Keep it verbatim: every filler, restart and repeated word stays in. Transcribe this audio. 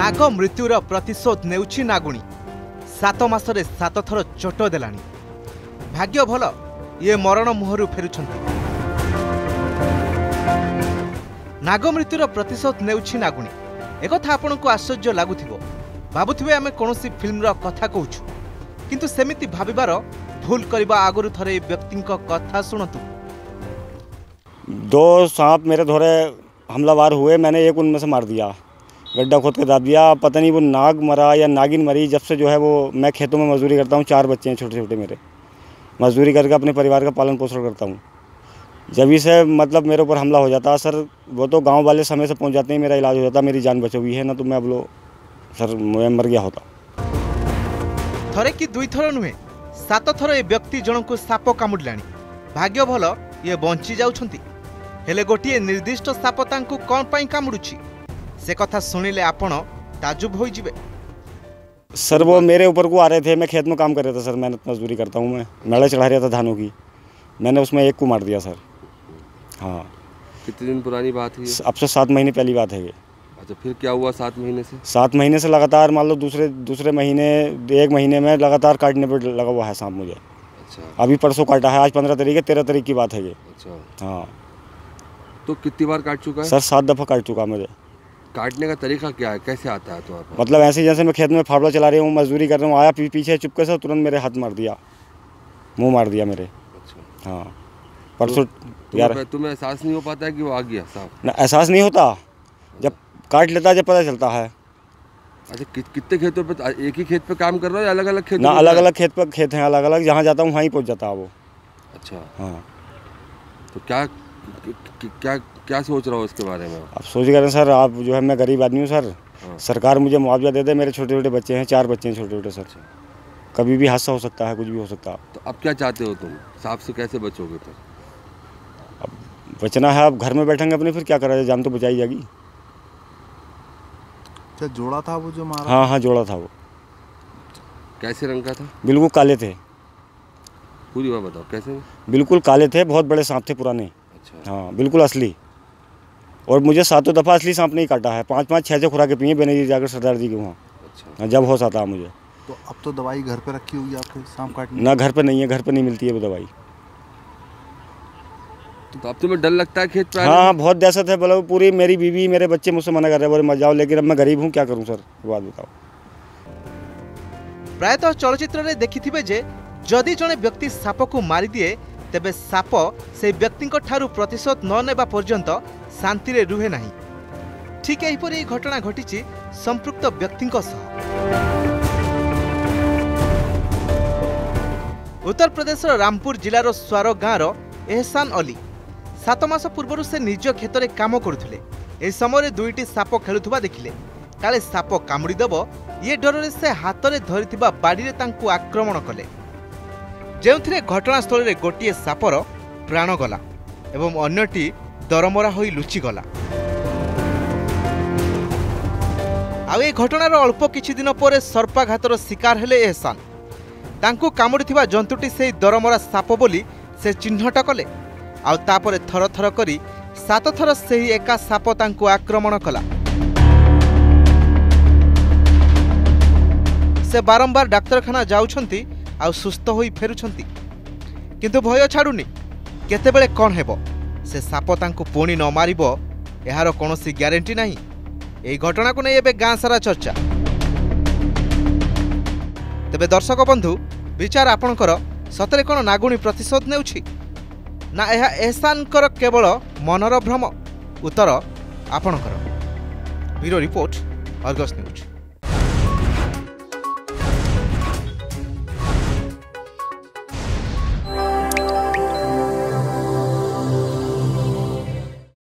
नाग मृत्युर प्रतिशोध नेउछि नागुणी सात मासरे सात थर चोट देलानी। भाग्य भल ये मरण मुहरु फेरुछंती। नाग मृत्युर प्रतिशोध नेउछि नागुणी एकथा आपनकु आश्चर्य लागुथिबो। भाबुथिबे आमे कोनोसी फिल्मर कथा कहूछु, किंतु सेमिति भाबिबार भूल करबा आगुरु थरे व्यक्तिंक कथा सुनतु। दो सांप मेरे धोरे हमलावार हुए, मैंने एक उनमें से मार दिया, गड्ढा खोद के दाब दिया। पता नहीं वो नाग मरा या नागिन मरी। जब से जो है वो मैं खेतों में मजदूरी करता हूँ, चार बच्चे हैं छोटे छोटे मेरे, मजदूरी करके अपने परिवार का पालन पोषण करता हूँ। जब ही से मतलब मेरे ऊपर हमला हो जाता सर, वो तो गांव वाले समय से पहुँच जाते हैं, मेरा इलाज हो जाता, मेरी जान बची हुई है ना, तो मैं अब लो सर मैं मर गया होता। थरे कि दुई थर नुहे सात थर ए व्यक्ति जन को साप कामुड़िलानी। भाग्य भल ये बंची जाउछंती, हेले गोटिए निर्दिष्ट साप तांकु कोन पई कामुडुछि से कथा सुनिले आपण ताजुब होई जिवे। सर वो मेरे ऊपर को आ रहे थे, मैं खेत में काम कर रहा था सर, मेहनत मजदूरी करता हूँ मैं, मेला चढ़ा रहा था धानों की, मैंने उसमें एक को मार दिया सर। हाँ। कितने दिन पुरानी बात है? अब से सात महीने पहली बात है ये। अच्छा, फिर क्या हुआ सात महीने से? सात महीने से लगातार मान लो दूसरे दूसरे महीने एक महीने में लगातार काटने पर लगा हुआ है सांप मुझे। अच्छा। अभी परसों काटा है, आज पंद्रह तारीख है, तेरह तारीख की बात है ये। अच्छा। हाँ। तो कितनी बार काट चुका है? सर सात दफ़ा काट चुका मुझे। काटने का तरीका क्या है, कैसे आता है तो आप? मतलब ऐसे जैसे मैं खेत में फावड़ा चला रही हूँ, मजदूरी कर रहा हूँ, आया पीछे चुपके से तुरंत मेरे हाथ मार दिया, मुंह मार दिया मेरे। अच्छा। हाँ परसों तो, यार तुम्हें एहसास नहीं हो पाता है कि वो आ गया साहब? ना, एहसास नहीं होता, जब काट लेता जब पता चलता है। अच्छा, कि, कितने खेतों पे? एक ही खेत पे काम कर रहा है या अलग अलग खेत? ना अलग अलग खेत पर खेत हैं, अलग अलग, जहाँ जाता हूँ वहीं पहुँच जाता है वो। अच्छा। हाँ। तो क्या क्या क्या सोच रहा हो इसके बारे में? अब सोच कर सर, आप जो है मैं गरीब आदमी हूँ सर। हाँ। सरकार मुझे मुआवजा दे दे, मेरे छोटे छोटे बच्चे हैं, चार बच्चे हैं छोटे छोटे सर। कभी भी हादसा हो सकता है, कुछ भी हो सकता है। तो अब क्या चाहते हो तुम? सांप से कैसे बचोगे फिर? अब बचना है, अब घर में बैठेंगे अपने, फिर क्या करा जाए, जान तो बचाई जाएगी। क्या जोड़ा था वो जो मारा? हाँ हाँ जोड़ा था वो। कैसे रंग का था? बिल्कुल काले थे। पूरी बात बताओ कैसे? बिल्कुल काले थे, बहुत बड़े सांप थे पुराने। अच्छा। हाँ बिल्कुल असली। और मुझे सातों दफ़ा असली सांप नहीं काटा है, पाँच पाँच छः छः खुराकें पिए बेनजीर जाकर सरदार जी के वहाँ। अच्छा। जब होश आता है मुझे। तो अब तो दवाई घर पे रखी होगी आपके सांप काटने? ना घर पे नहीं है, घर पे नहीं मिलती है वो दवाई। तो अब तुम्हें डर लगता है खेत पे? हाँ हाँ बहुत दहशत है, बोलो पूरी मेरी बीवी मेरे बच्चे मुझसे मना कर रहे हैं, बोले मत जाओ, लेकिन अब मैं गरीब हूँ, क्या करूँ सर, बात बताओ। प्रायतः चलचित्र रे देखिथिबे जे जदि जने व्यक्ति साप को मारी दिए तेबे साप से व्यक्ति ठारू प्रतिशोध न नेबा पर्यंत शांति रे रुहे नहीं। ठीक एहिपरि घटना घटिछि संपृक्त व्यक्ति सह। उत्तर प्रदेश रामपुर जिलार स्वारो गाँव एहसान अली सात मास पूर्व से निज खेत में काम करुले। एही समय दुईटी साप खेलुवा देखिले, काले साप कामुड़ी देव ये डर से हाथ में धरी बाड़ी तांकु आक्रमण कले, जो घटनास्थल में गोटे सापर प्राण गला एवं अन्यटी दरमरा होई लुचिगला। आ ए घटनार अल्प किछि दिन पर सर्पाघातर शिकार हेले एहसान। तांकु कामुड़ी जंतुटी से दरमरा साप बोली से चिन्हट कले। आउ तापरे थर थर करी सात थर सेही एका साप तांकु आक्रमण कला। से बारंबार डाक्तरखाना जाउछंती आउ सुस्थ होई फेरुछंती, किंतु भय छाड़ुनी। केतेबेले कौन हेबो से साप तांकु पुणी न मारिबो एहार कोनोसी ग्यारंटी नहीं। एही घटना को नहीं एबे गाँ सारा चर्चा। तेबे दर्शक बंधु विचार आपणकर, सतरे कोन नागुणी प्रतिशोध नेउछि ना एहा एहसानकर केवल मनर भ्रम? उत्तर आपणकर। Bureau report, Argus news.